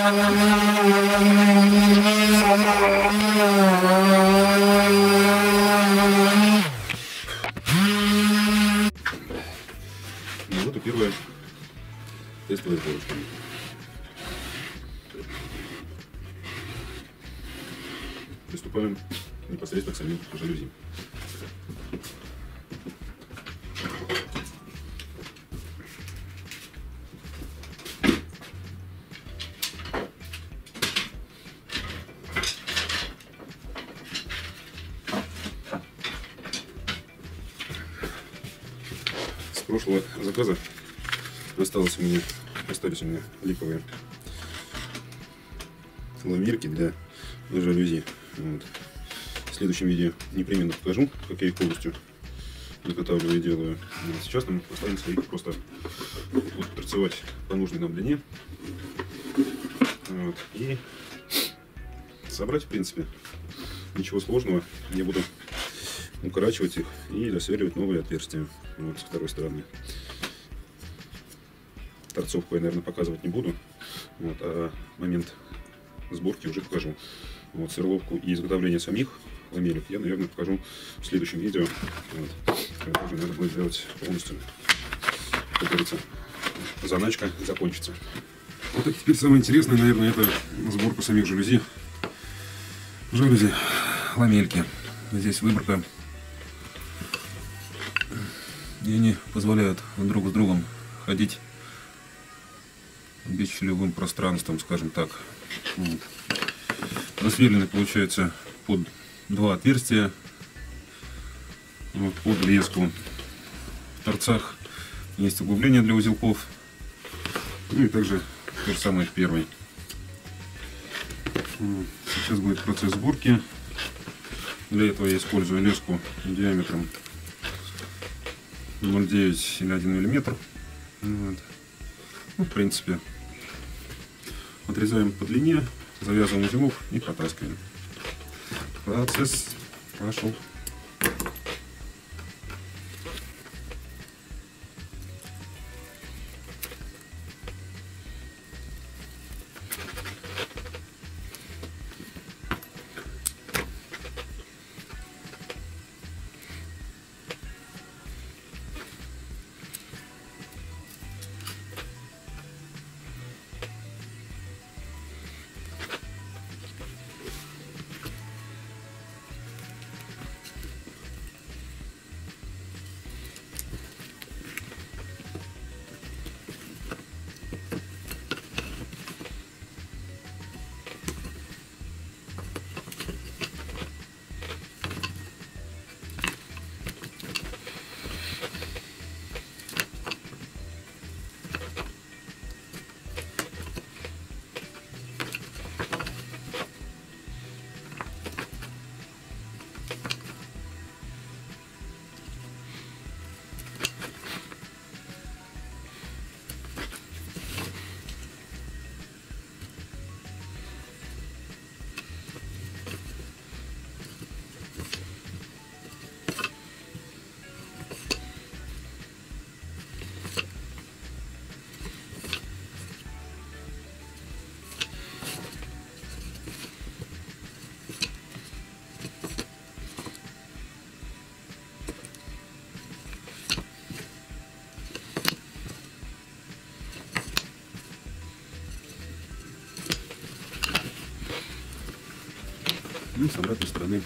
Ну вот и первая тестовая сборочка. Приступаем непосредственно к самим жалюзи. С прошлого заказа остались у меня липовые ламельки для жалюзи. Вот. В следующем видео непременно покажу, как я их полностью заготавливаю и делаю. Вот. Сейчас нам останется их просто вот, торцевать по нужной нам длине. Вот. И собрать, в принципе, ничего сложного. Я буду укорачивать их и досверливать новые отверстия. Вот, с второй стороны. Торцовку я, наверное, показывать не буду. Вот, а момент сборки уже покажу. Вот, сверловку и изготовление самих ламелек я, наверное, покажу в следующем видео. Вот. Это уже надо будет сделать полностью, как говорится, заначка закончится. Вот, и теперь самое интересное, наверное, это сборка самих жалюзи. Жалюзи, ламельки. Здесь выборка. И они позволяют друг с другом ходить бесчелевым пространством, скажем так. Вот. Засверлены, получается, под два отверстия, вот, под леску. В торцах есть углубление для узелков. Ну и также то же самое в первой. Сейчас будет процесс сборки. Для этого я использую леску диаметром 0,9 или 1 мм. Вот. Ну, в принципе, отрезаем по длине, завязываем узелок и протаскиваем. Процесс пошел. И с обратной стороны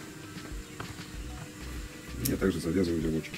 я также завязываю узелочки.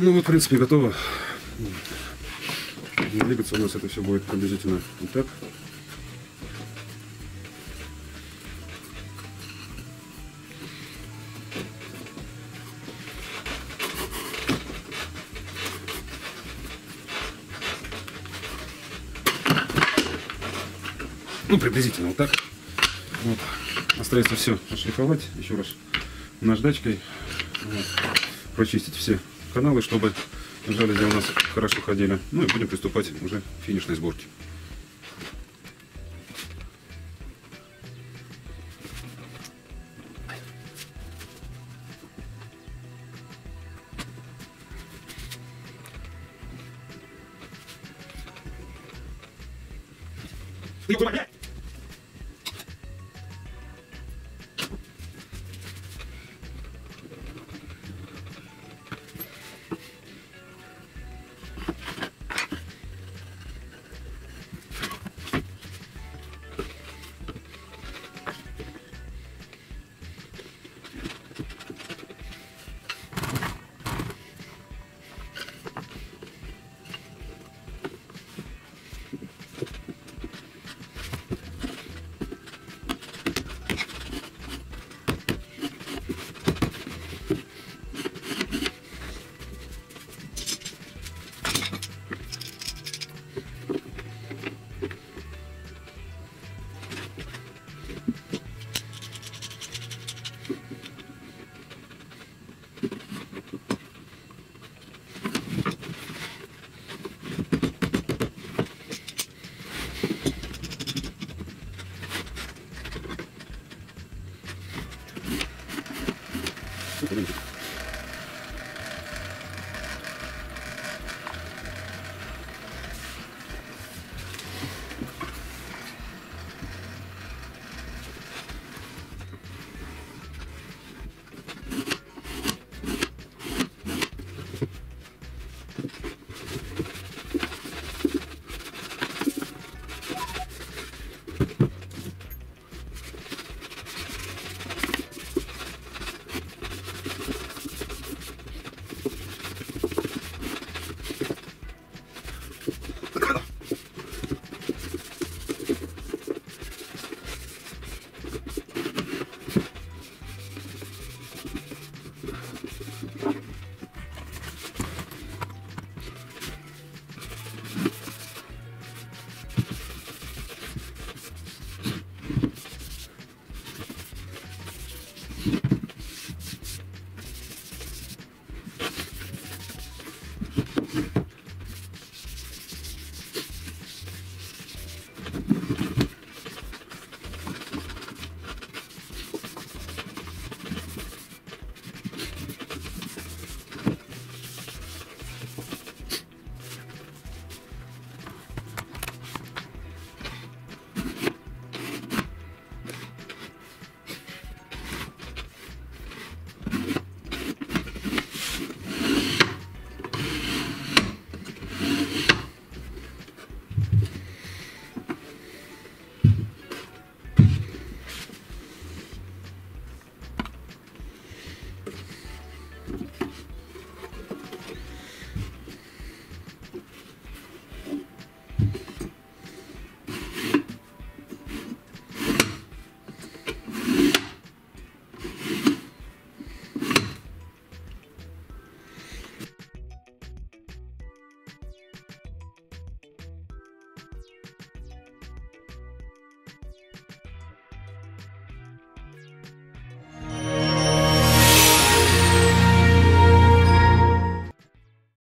Ну вот, в принципе, готово. Двигаться у нас это все будет приблизительно вот так. Ну, приблизительно вот так. Вот. Остается все отшлифовать еще раз наждачкой. Вот. Прочистить все каналы, чтобы жалюзи у нас хорошо ходили. Ну и будем приступать уже к финишной сборке.